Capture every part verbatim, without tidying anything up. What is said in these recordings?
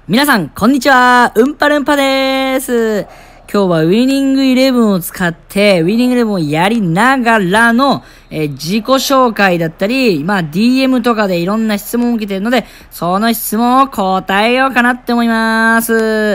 皆さん、こんにちは。うんぱるんぱでーす。今日はウィニングイレブンを使って、ウィニングイレブンをやりながらの、えー自己紹介だったり、まあ ディーエム とかでいろんな質問を受けてるので、その質問を答えようかなって思います。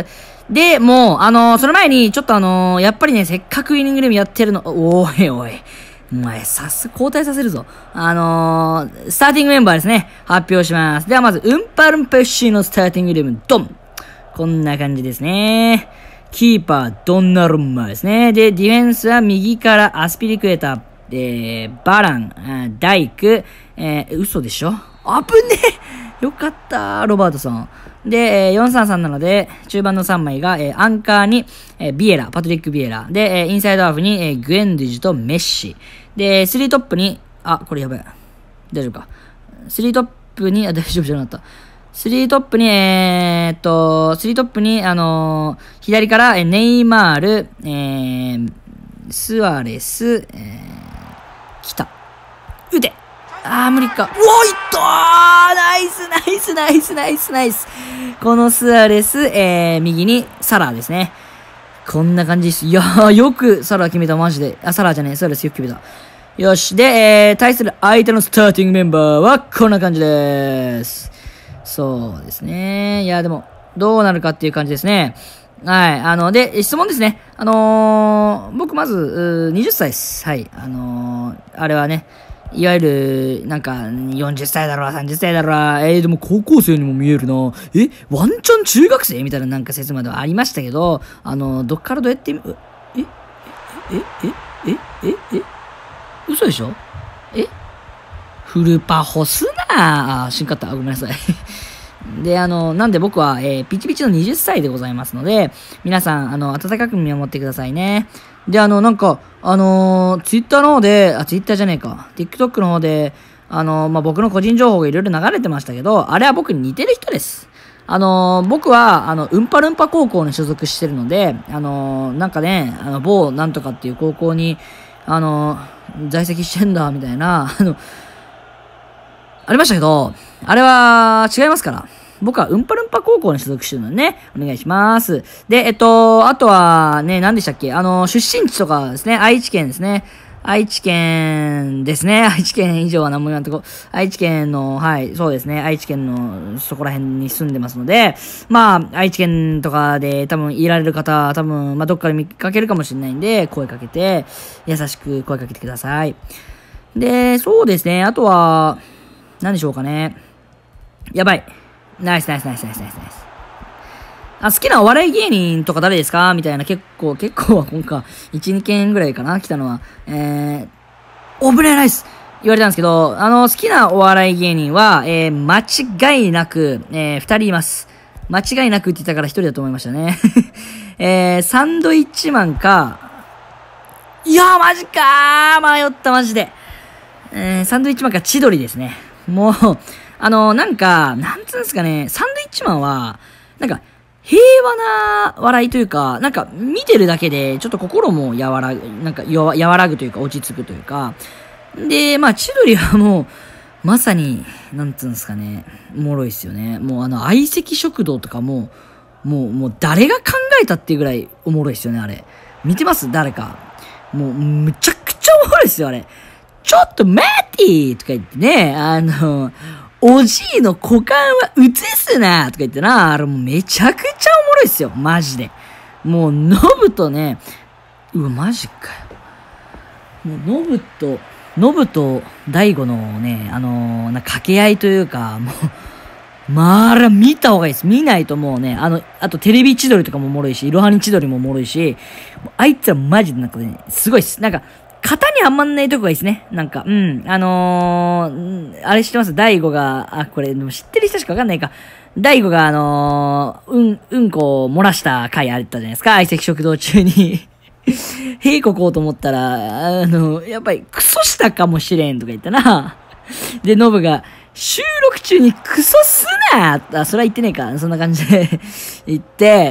で、もう、あのーその前に、ちょっとあのーやっぱりね、せっかくウィニングイレブンやってるの、おいおい。お前、さす、交代させるぞ。あのー、スターティングメンバーですね。発表します。ではまず、うんぱるんぱッシーのスターティングイレブン、ドン。こんな感じですね。キーパー、ドンナルンマですね。で、ディフェンスは右からアスピリクエタ、えー、バラン、ダイク、えー、嘘でしょあぶねえよかった、ロバートソン。で、えー、よんさんさんなので、中盤のさんまいが、えー、アンカーに、えー、ビエラ、パトリック・ビエラ。で、えー、インサイドハーフに、えー、グエンドゥジとメッシ。で、スリートップに、あ、これやばい。大丈夫か。スリートップに、あ、大丈夫じゃなかった。スリートップに、えー、っと、スリートップに、あのー、左から、えー、ネイマール、えー、スアレス、えー、来た。打てあー、無理か。うおいっとーナイスナイスナイスナイスナイスこのスアレス、えー、右にサラーですね。こんな感じです。いやー、よくサラー決めた、マジで。あ、サラーじゃねえ、スアレスよく決めた。よし。で、えー、対する相手のスターティングメンバーはこんな感じです。そうですね。いや、でも、どうなるかっていう感じですね。はい。あの、で、質問ですね。あのー、僕まず、うーはたちです。はい。あのー、あれはね、いわゆる、なんか、よんじゅっさいだろう、さんじゅっさいだろう、えー、でも高校生にも見えるな。え、ワンチャン中学生みたいななんか説まではありましたけど、あの、どっからどうやってみ、え、え、え、え、え、え、え、嘘でしょえフルパホすなあ、しんかった。ごめんなさい。で、あの、なんで僕は、えー、ピチピチのはたちでございますので、皆さん、あの、温かく見守ってくださいね。で、あの、なんか、あのー、ツイッターの方で、あ、ツイッターじゃねえか。TikTok の方で、あのー、まあ、僕の個人情報がいろいろ流れてましたけど、あれは僕に似てる人です。あのー、僕は、あの、うんぱるんぱ高校に所属してるので、あのー、なんかね、あの、某なんとかっていう高校に、あのー、在籍してんだ、みたいな、あの、ありましたけど、あれは違いますから。僕はうんぱるんぱ高校に所属してるのでね、お願いします。で、えっと、あとはね、何でしたっけあの、出身地とかですね、愛知県ですね。愛知県ですね。愛知県以上は何も言わんとこ。愛知県の、はい、そうですね。愛知県のそこら辺に住んでますので、まあ、愛知県とかで多分いられる方、多分、まあ、どっかで見かけるかもしれないんで、声かけて、優しく声かけてください。で、そうですね。あとは、何でしょうかね。やばい。ナイスナイスナイスナイスナイスナイス。あ、好きなお笑い芸人とか誰ですかみたいな、結構、結構は今回、いち、にけんぐらいかな来たのは。えー、オブレナイス言われたんですけど、あの、好きなお笑い芸人は、えー、間違いなく、えー、ふたりいます。間違いなくって言ったからひとりだと思いましたね。えー、サンドイッチマンか、いやー、マジかー迷った、マジで。えー、サンドイッチマンか千鳥ですね。もう、あの、なんか、なんつうんですかね、サンドイッチマンは、なんか、平和な笑いというか、なんか、見てるだけで、ちょっと心も和らぐ、なんか、和らぐというか、落ち着くというか、で、まあ、千鳥はもう、まさに、なんつうんですかね、おもろいっすよね。もう、あの、相席食堂とかも、もう、もう、誰が考えたっていうぐらいおもろいっすよね、あれ。見てます誰か。もう、むちゃくちゃおもろいっすよ、あれ。ちょっと待ってーとか言ってね、あの、おじいの股間は映すなとか言ってな、あれもうめちゃくちゃおもろいっすよ、マジで。もう、ノブとね、うわ、マジかよ。もう、ノブと、ノブと大悟のね、あのー、な、掛け合いというか、もう、まあら、見た方がいいです。見ないともうね、あの、あとテレビ千鳥とかもおもろいし、いろはに千鳥もおもろいし、あいつらマジでなんかね、すごいっす。なんか、型にはまんないとこがいいですね。なんか、うん。あのー、あれ知ってます大悟が、あ、これ、でも知ってる人しかわかんないか。大悟が、あのー、うん、うんこを漏らした回あったじゃないですか。相席食堂中に。屁ここうと思ったら、あの、やっぱりクソしたかもしれんとか言ったな。で、ノブが、収録中にクソすなあ、それは言ってねえか。そんな感じで言って、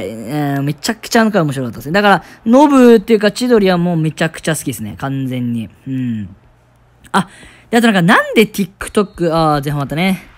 えー、めちゃくちゃあの回面白かったですね。だから、ノブっていうか千鳥はもうめちゃくちゃ好きですね。完全に。うん。あ、で、あとなんかなんで TikTok、あー、前半またね。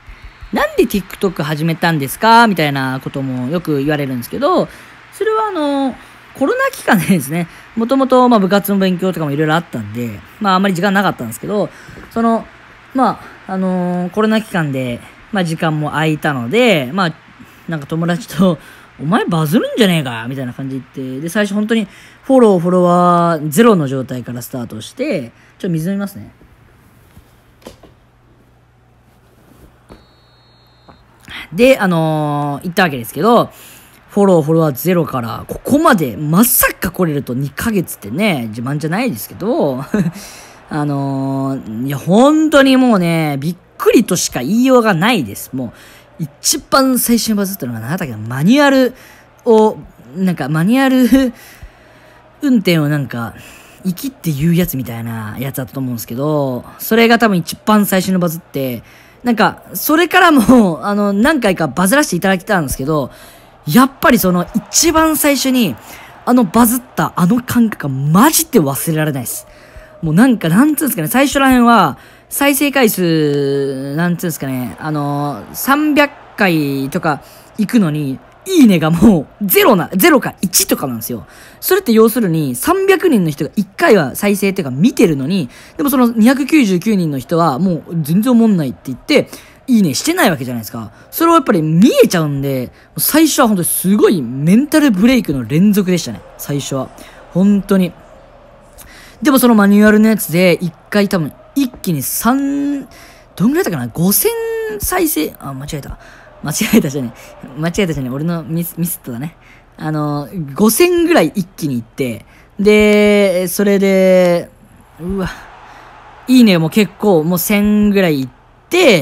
なんで TikTok 始めたんですかみたいなこともよく言われるんですけど、それはあの、コロナ期間でですね、もともとまあ部活の勉強とかもいろいろあったんで、まああんまり時間なかったんですけど、その、まあ、あのーコロナ期間で、まあ時間も空いたので、まあ、なんか友達と、お前バズるんじゃねえかみたいな感じで言って、で、最初本当にフォロー、フォロワーゼロの状態からスタートして、ちょっと水飲みますね。で、あのー言ったわけですけど、フォロー、フォロワーゼロから、ここまでまさか来れるとにかげつってね、自慢じゃないですけど、あのーいや、本当にもうね、びっくりとしか言いようがないです。もう、一番最初にバズったのが何だったっけな、マニュアルを、なんかマニュアル運転をなんか、生きって言うやつみたいなやつだったと思うんですけど、それが多分一番最初にバズって、なんか、それからも、あの、何回かバズらせていただきたんですけど、やっぱりその一番最初に、あのバズったあの感覚がマジで忘れられないです。もうなんか、なんつうんですかね、最初らへんは、再生回数、なんつうんですかね、あのー、さんびゃっかいとか行くのに、いいねがもうゼロな、ゼロかいちとかなんですよ。それって要するにさんびゃくにんの人がいっかいは再生っていうか見てるのに、でもそのにひゃくきゅうじゅうきゅうにんの人はもう全然思んないって言って、いいねしてないわけじゃないですか。それをやっぱり見えちゃうんで、最初は本当にすごいメンタルブレイクの連続でしたね。最初は。本当に。でもそのマニュアルのやつで、一回多分、一気にさん、どんぐらいだったかな ?ごせん 再生、あ、間違えた。間違えたじゃね間違えたじゃね俺のミス、ミスっただね。あの、ごせんぐらい一気にいって、で、それで、うわ、いいねも結構もうせんぐらいいって、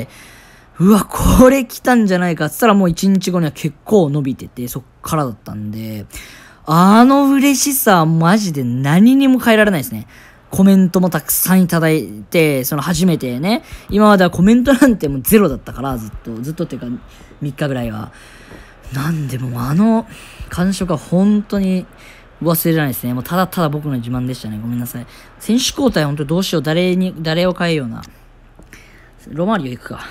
うわ、これ来たんじゃないかって言ったらもういちにちごには結構伸びてて、そっからだったんで、あの嬉しさはマジで何にも変えられないですね。コメントもたくさんいただいて、その初めてね、今まではコメントなんてもうゼロだったから、ずっと、ずっとっていうかみっかぐらいは。なんでもうあの感触は本当に忘れられないですね。もうただただ僕の自慢でしたね。ごめんなさい。選手交代本当にどうしよう。誰に、誰を変えような。ロマーリオ行くか。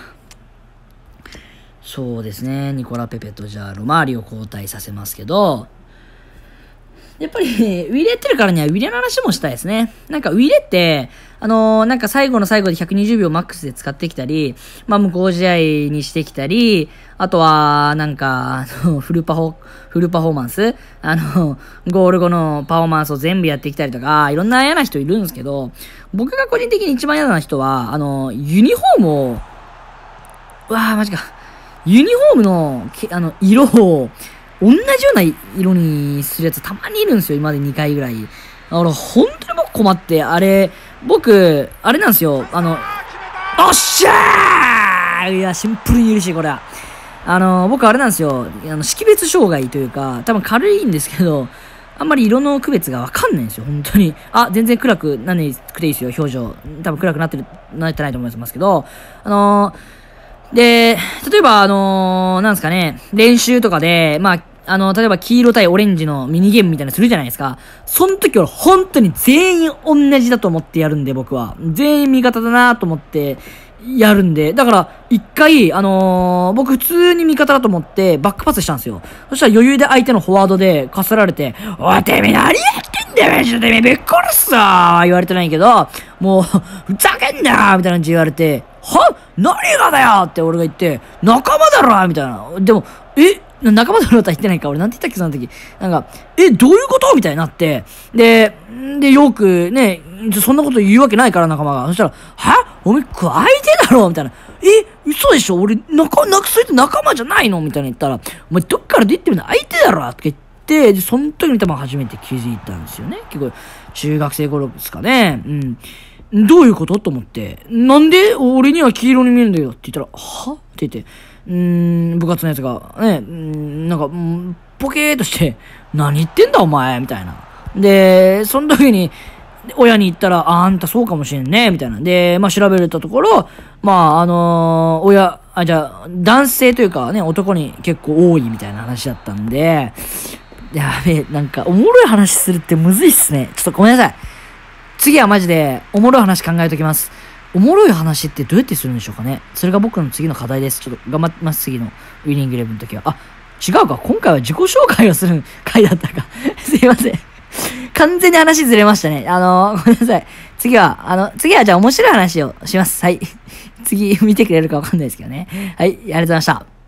そうですね。ニコラ・ペペとじゃあロマーリオ交代させますけど、やっぱり、ウィレってるからにはウィレの話もしたいですね。なんかウィレって、あのー、なんか最後の最後でひゃくにじゅうびょうマックスで使ってきたり、まあ無効試合にしてきたり、あとは、なんか、あの、フルパフォ、フルパフォーマンスあの、ゴール後のパフォーマンスを全部やってきたりとか、いろんな嫌な人いるんですけど、僕が個人的に一番嫌な人は、あの、ユニフォームを、うわぁ、マジか。ユニフォームの、あの、色を、同じような色にするやつたまにいるんですよ。今までにかいぐらい。だから本当に僕困って、あれ、僕、あれなんですよ。あの、おっしゃーいや、シンプルに許しい、これは。あの、僕あれなんですよ。あの、識別障害というか、多分軽いんですけど、あんまり色の区別がわかんないんですよ。本当に。あ、全然暗くなんなくていいですよ、表情。多分暗くなってる、なってないと思いますけど、あので、例えば、あのー、なんですかね、練習とかで、まあ、あの、例えば黄色対オレンジのミニゲームみたいなのするじゃないですか。その時は本当に全員同じだと思ってやるんで、僕は。全員味方だなと思ってやるんで。だから、一回、あのー、僕普通に味方だと思ってバックパスしたんですよ。そしたら余裕で相手のフォワードでかすられて、おい、てめえ何やってんだよ、ちょ、てめえびっくりした言われてないけど、もう、ふざけんなよみたいな感じ言われて、は何がだよって俺が言って、仲間だろみたいな。でも、え仲間だろとは言ってないか。俺なんて言ったっけその時。なんか、え、どういうことみたいになって。で、で、よくね、そんなこと言うわけないから仲間が。そしたら、はお前、相手だろみたいな。え、嘘でしょ俺、仲、なくそいつ仲間じゃないのみたいな言ったら、お前どっから出てるの相手だろって言って、で、その時に多分初めて気づいたんですよね。結構、中学生頃ですかね。うん。どういうことと思って。なんで俺には黄色に見えるんだよって言ったら、はって言って、うーん、部活のやつが、ね、うーん、なんか、うん、ポケーっとして、何言ってんだお前みたいな。で、その時に、親に言ったら、あ、あんたそうかもしれんね、みたいな。で、まあ調べれたところ、まああのー、親、あ、じゃあ、男性というかね、男に結構多いみたいな話だったんで、やべえ、なんか、おもろい話するってむずいっすね。ちょっとごめんなさい。次はマジで、おもろい話考えときます。 おもろい話ってどうやってするんでしょうかね。それが僕の次の課題です。ちょっと頑張ってます、次のウィニングイレブンの時は。あ、違うか。今回は自己紹介をする回だったか。すいません。完全に話ずれましたね。あのー、ごめんなさい。次は、あの、次はじゃあ面白い話をします。はい。次見てくれるかわかんないですけどね。はい、ありがとうございました。